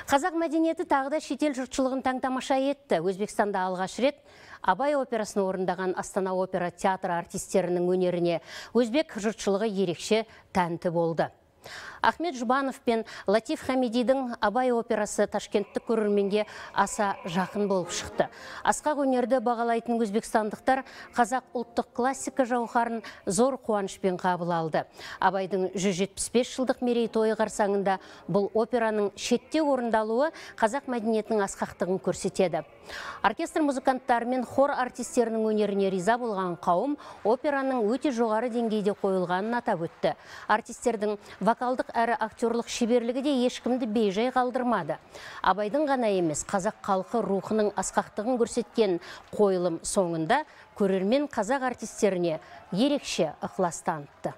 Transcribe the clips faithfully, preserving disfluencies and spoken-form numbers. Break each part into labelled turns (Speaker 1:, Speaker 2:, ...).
Speaker 1: Қазақ мәдениеті тағыда шетел жұртшылығын таң-тамаша етті. Өзбекстанда алғаш рет Абай операсын орындаған Астана опера театры артистерінің өнеріне өзбек жұртшылығы ерекше тәнті болды. Ахмет Жұбанов пен Латиф Хамидидің Абай операсы ташкенттік көрерменге аса жақын болып шықты. Асқақ өнерді бағалайтын өзбекстандықтар қазақ ұлттық классика жауһарын зор қуанышпен қабыл алды. Абайдың жүз жетпіс бес жылдық мерейтойы қарсаңында бұл операның шетте орындалуы қазақ мәдениетінің асқақтығын көрсетеді. Оркестр музыканттары мен хор артистерінің өнеріне риза болған қауым операның өте жоғары деңгейде қойылғанын атап өтті. Артистердің вокалдық әрі актерлық шеберлігі де ешкімді бейжай қалдырмады. Абайдың ғана емес, қазақ халқы рухының асқақтығын көрсеткен қойылым соңында көрермен қазақ артистеріне ерекше ықылас танытты.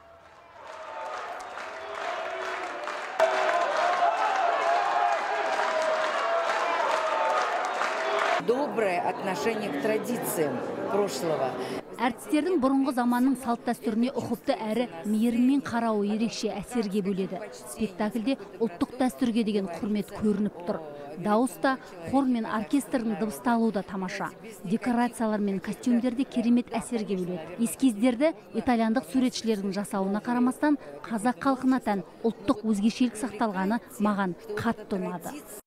Speaker 2: Доброе отношение к традициям прошлого.
Speaker 3: Әртістердің бұрынғы заманның салт дәстүріне ұқыпты әрі мейіріммен қарауы ерекше әсерге бөледі. Спектакльде ұлттық дәстүрге деген құрмет көрініп тұр. Дауыста, хор мен оркестрдің дыбысталуы да тамаша. Декорациялар мен костюмдерде керемет әсерге бөледі. Эскиздерді итальяндық суретшілердің жасауына қарамастан, қазақ халқына тән ұлттық өзгешелік сақталғаны маған қатты ұнады.